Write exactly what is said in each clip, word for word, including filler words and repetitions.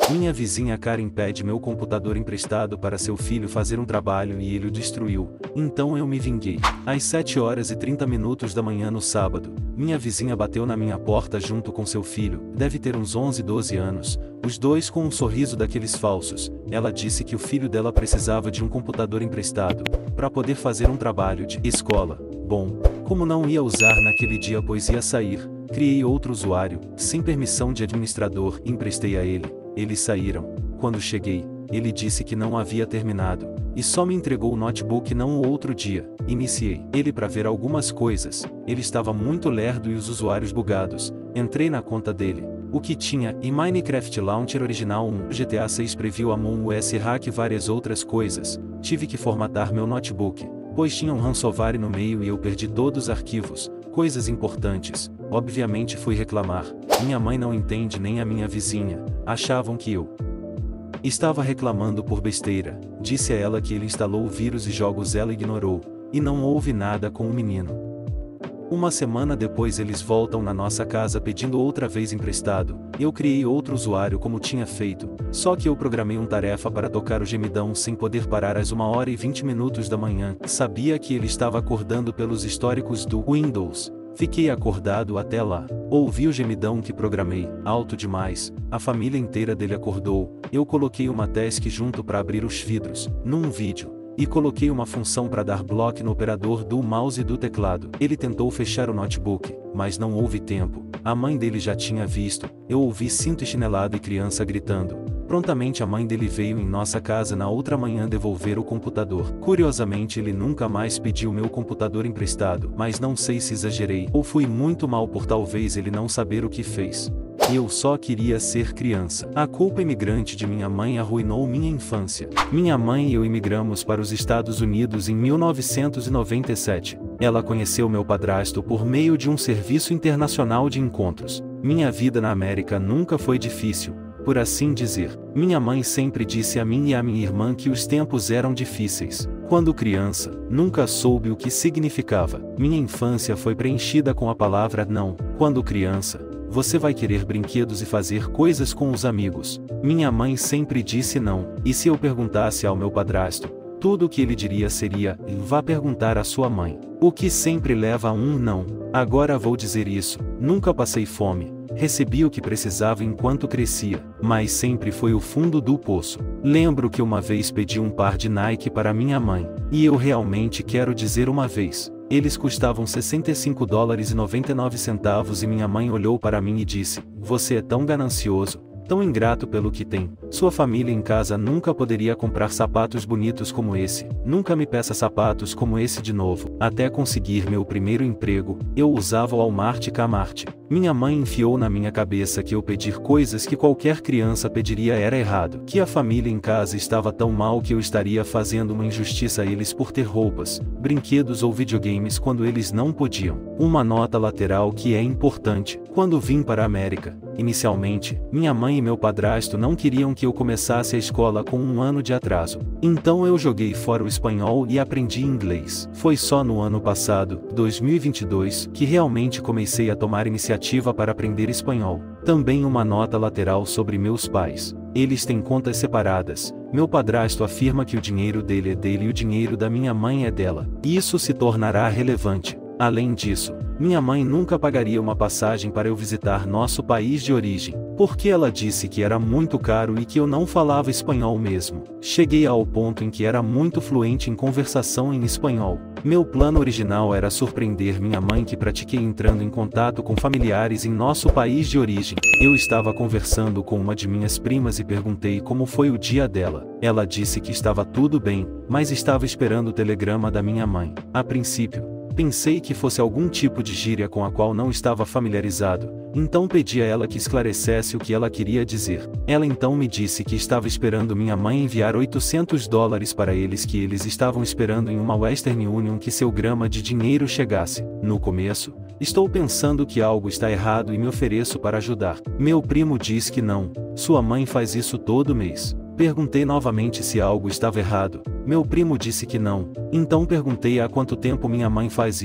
Minha vizinha Karen pede meu computador emprestado para seu filho fazer um trabalho e ele o destruiu. Então eu me vinguei. Às sete horas e trinta minutos da manhã no sábado, minha vizinha bateu na minha porta junto com seu filho, deve ter uns onze, doze anos, os dois com um sorriso daqueles falsos. Ela disse que o filho dela precisava de um computador emprestado, para poder fazer um trabalho de escola. Bom, como não ia usar naquele dia pois ia sair, criei outro usuário, sem permissão de administrador, e emprestei a ele. Eles saíram. Quando cheguei, ele disse que não havia terminado, e só me entregou o notebook não o outro dia. Iniciei ele para ver algumas coisas. Ele estava muito lerdo e os usuários bugados. Entrei na conta dele. O que tinha, e Minecraft Launcher Original um, G T A seis Preview Among Us Hack e várias outras coisas. Tive que formatar meu notebook, pois tinha um ransomware no meio e eu perdi todos os arquivos, coisas importantes. Obviamente fui reclamar. Minha mãe não entende nem a minha vizinha. Achavam que eu estava reclamando por besteira. Disse a ela que ele instalou o vírus e jogos ela ignorou, e não houve nada com o menino. Uma semana depois eles voltam na nossa casa pedindo outra vez emprestado. Eu criei outro usuário como tinha feito, só que eu programei uma tarefa para tocar o gemidão sem poder parar às uma hora e vinte minutos da manhã. Sabia que ele estava acordando pelos históricos do Windows. Fiquei acordado até lá. Ouvi o gemidão que programei, alto demais. A família inteira dele acordou. Eu coloquei uma task junto para abrir os vidros, num vídeo, e coloquei uma função para dar bloco no operador do mouse e do teclado. Ele tentou fechar o notebook, mas não houve tempo. A mãe dele já tinha visto. Eu ouvi cinto e chinelada e criança gritando. Prontamente a mãe dele veio em nossa casa na outra manhã devolver o computador. Curiosamente ele nunca mais pediu meu computador emprestado, mas não sei se exagerei, ou fui muito mal por talvez ele não saber o que fez. Eu só queria ser criança. A culpa imigrante de minha mãe arruinou minha infância. Minha mãe e eu imigramos para os Estados Unidos em mil novecentos e noventa e sete. Ela conheceu meu padrasto por meio de um serviço internacional de encontros. Minha vida na América nunca foi difícil, por assim dizer. Minha mãe sempre disse a mim e a minha irmã que os tempos eram difíceis. Quando criança, nunca soube o que significava. Minha infância foi preenchida com a palavra não. Quando criança, você vai querer brinquedos e fazer coisas com os amigos. Minha mãe sempre disse não, e se eu perguntasse ao meu padrasto, tudo o que ele diria seria, vá perguntar à sua mãe. O que sempre leva a um não. Agora vou dizer isso, nunca passei fome. Recebi o que precisava enquanto crescia, mas sempre foi o fundo do poço. Lembro que uma vez pedi um par de Nike para minha mãe, e eu realmente quero dizer uma vez. Eles custavam sessenta e cinco dólares e noventa e nove centavos e minha mãe olhou para mim e disse, você é tão ganancioso, tão ingrato pelo que tem. Sua família em casa nunca poderia comprar sapatos bonitos como esse. Nunca me peça sapatos como esse de novo. Até conseguir meu primeiro emprego, eu usava o Walmart e Kmart. Minha mãe enfiou na minha cabeça que eu pedir coisas que qualquer criança pediria era errado. Que a família em casa estava tão mal que eu estaria fazendo uma injustiça a eles por ter roupas, brinquedos ou videogames quando eles não podiam. Uma nota lateral que é importante. Quando vim para a América, inicialmente, minha mãe e meu padrasto não queriam que eu começasse a escola com um ano de atraso. Então eu joguei fora o espanhol e aprendi inglês. Foi só no ano passado, dois mil e vinte e dois, que realmente comecei a tomar iniciativa para aprender espanhol. Também uma nota lateral sobre meus pais. Eles têm contas separadas. Meu padrasto afirma que o dinheiro dele é dele e o dinheiro da minha mãe é dela. Isso se tornará relevante. Além disso, minha mãe nunca pagaria uma passagem para eu visitar nosso país de origem, porque ela disse que era muito caro e que eu não falava espanhol mesmo. Cheguei ao ponto em que era muito fluente em conversação em espanhol. Meu plano original era surpreender minha mãe que pratiquei entrando em contato com familiares em nosso país de origem. Eu estava conversando com uma de minhas primas e perguntei como foi o dia dela. Ela disse que estava tudo bem, mas estava esperando o telegrama da minha mãe. A princípio, pensei que fosse algum tipo de gíria com a qual não estava familiarizado, então pedi a ela que esclarecesse o que ela queria dizer. Ela então me disse que estava esperando minha mãe enviar oitocentos dólares para eles, que eles estavam esperando em uma Western Union que seu grama de dinheiro chegasse. No começo, estou pensando que algo está errado e me ofereço para ajudar. Meu primo diz que não, sua mãe faz isso todo mês. Perguntei novamente se algo estava errado. Meu primo disse que não. Então perguntei há quanto tempo minha mãe faz isso.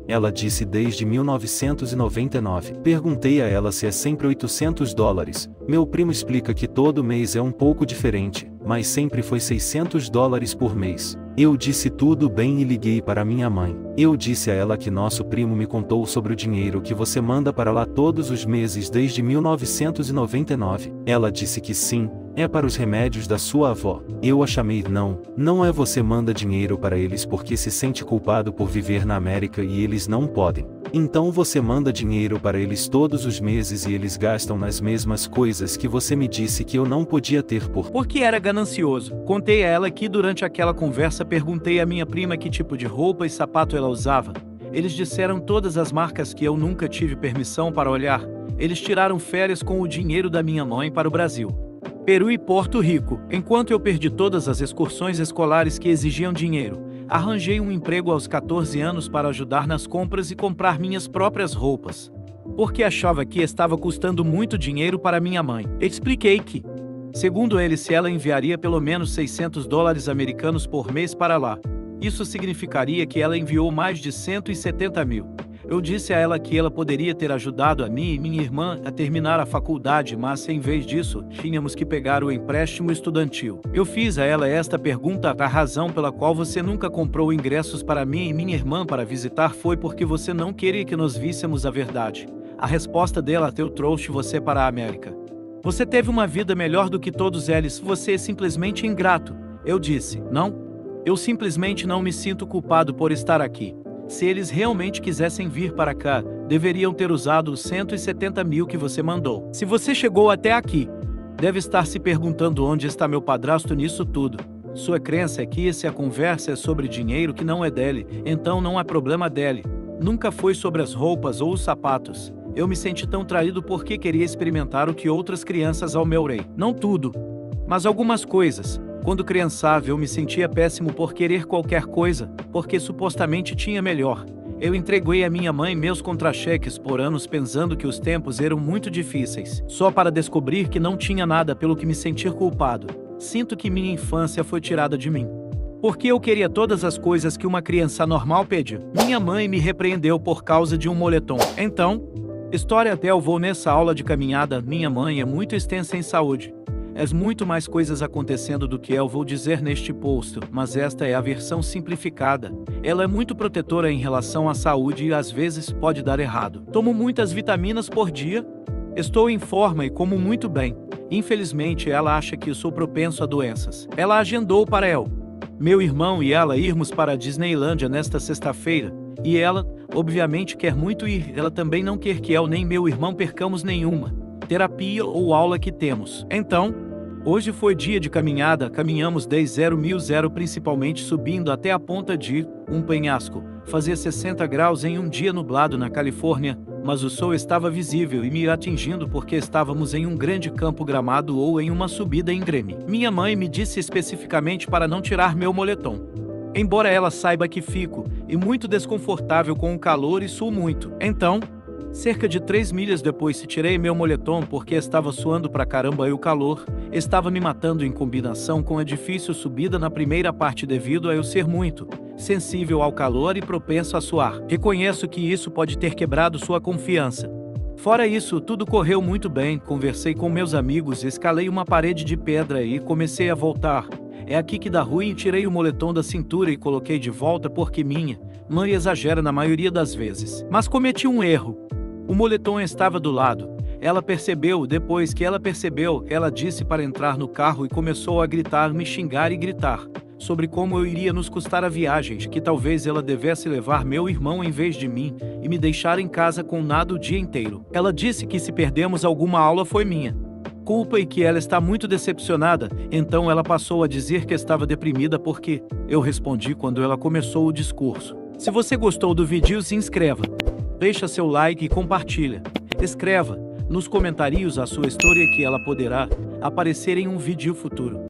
Ela disse desde mil novecentos e noventa e nove. Perguntei a ela se é sempre oitocentos dólares. Meu primo explica que todo mês é um pouco diferente, mas sempre foi seiscentos dólares por mês. Eu disse tudo bem e liguei para minha mãe. Eu disse a ela que nosso primo me contou sobre o dinheiro que você manda para lá todos os meses desde mil novecentos e noventa e nove. Ela disse que sim, é para os remédios da sua avó. Eu a chamei não, não é você manda dinheiro para eles porque se sente culpado por viver na América e eles não podem. Então você manda dinheiro para eles todos os meses e eles gastam nas mesmas coisas que você me disse que eu não podia ter por... Porque era ganancioso. Contei a ela que durante aquela conversa perguntei à minha prima que tipo de roupa e sapato ela usava. Eles disseram todas as marcas que eu nunca tive permissão para olhar. Eles tiraram férias com o dinheiro da minha mãe para o Brasil, Peru e Porto Rico, enquanto eu perdi todas as excursões escolares que exigiam dinheiro. Arranjei um emprego aos quatorze anos para ajudar nas compras e comprar minhas próprias roupas, porque achava que estava custando muito dinheiro para minha mãe. Expliquei que, segundo ele, se ela enviaria pelo menos seiscentos dólares americanos por mês para lá, isso significaria que ela enviou mais de cento e setenta mil. Eu disse a ela que ela poderia ter ajudado a mim e minha irmã a terminar a faculdade, mas em vez disso, tínhamos que pegar o empréstimo estudantil. Eu fiz a ela esta pergunta: a razão pela qual você nunca comprou ingressos para mim e minha irmã para visitar foi porque você não queria que nós víssemos a verdade. A resposta dela: eu trouxe você para a América. Você teve uma vida melhor do que todos eles, você é simplesmente ingrato. Eu disse: não. Eu simplesmente não me sinto culpado por estar aqui. Se eles realmente quisessem vir para cá, deveriam ter usado os cento e setenta mil que você mandou. Se você chegou até aqui, deve estar se perguntando onde está meu padrasto nisso tudo. Sua crença é que se a conversa é sobre dinheiro que não é dele, então não há problema dele. Nunca foi sobre as roupas ou os sapatos. Eu me senti tão traído porque queria experimentar o que outras crianças almejam. Não tudo, mas algumas coisas. Quando criançava, eu me sentia péssimo por querer qualquer coisa, porque supostamente tinha melhor. Eu entreguei a minha mãe meus contra-cheques por anos pensando que os tempos eram muito difíceis, só para descobrir que não tinha nada pelo que me sentir culpado. Sinto que minha infância foi tirada de mim, porque eu queria todas as coisas que uma criança normal pede. Minha mãe me repreendeu por causa de um moletom. Então, história até eu vou nessa aula de caminhada. Minha mãe é muito extensa em saúde. É muito mais coisas acontecendo do que eu vou dizer neste post, mas esta é a versão simplificada. Ela é muito protetora em relação à saúde e às vezes pode dar errado. Tomo muitas vitaminas por dia. Estou em forma e como muito bem. Infelizmente, ela acha que sou propenso a doenças. Ela agendou para eu, meu irmão e ela irmos para a Disneylândia nesta sexta-feira. E ela, obviamente, quer muito ir. Ela também não quer que eu nem meu irmão percamos nenhuma terapia ou aula que temos. Então, hoje foi dia de caminhada, caminhamos dez mil, principalmente subindo até a ponta de um penhasco. Fazia sessenta graus em um dia nublado na Califórnia, mas o sol estava visível e me atingindo porque estávamos em um grande campo gramado ou em uma subida íngreme. Minha mãe me disse especificamente para não tirar meu moletom, embora ela saiba que fico e muito desconfortável com o calor e suo muito. Então, cerca de três milhas depois, se tirei meu moletom porque estava suando pra caramba e o calor estava me matando em combinação com a difícil subida na primeira parte devido a eu ser muito sensível ao calor e propenso a suar. Reconheço que isso pode ter quebrado sua confiança. Fora isso, tudo correu muito bem, conversei com meus amigos, escalei uma parede de pedra e comecei a voltar. É aqui que dá ruim e tirei o moletom da cintura e coloquei de volta porque minha mãe exagera na maioria das vezes. Mas cometi um erro. O moletom estava do lado. Ela percebeu, depois que ela percebeu, ela disse para entrar no carro e começou a gritar, me xingar e gritar sobre como eu iria nos custar a viagem, que talvez ela devesse levar meu irmão em vez de mim e me deixar em casa com nada o dia inteiro. Ela disse que se perdemos alguma aula foi minha culpa e que ela está muito decepcionada, então ela passou a dizer que estava deprimida porque eu respondi quando ela começou o discurso. Se você gostou do vídeo, se inscreva. Deixa seu like e compartilha. Escreva nos comentários a sua história que ela poderá aparecer em um vídeo futuro.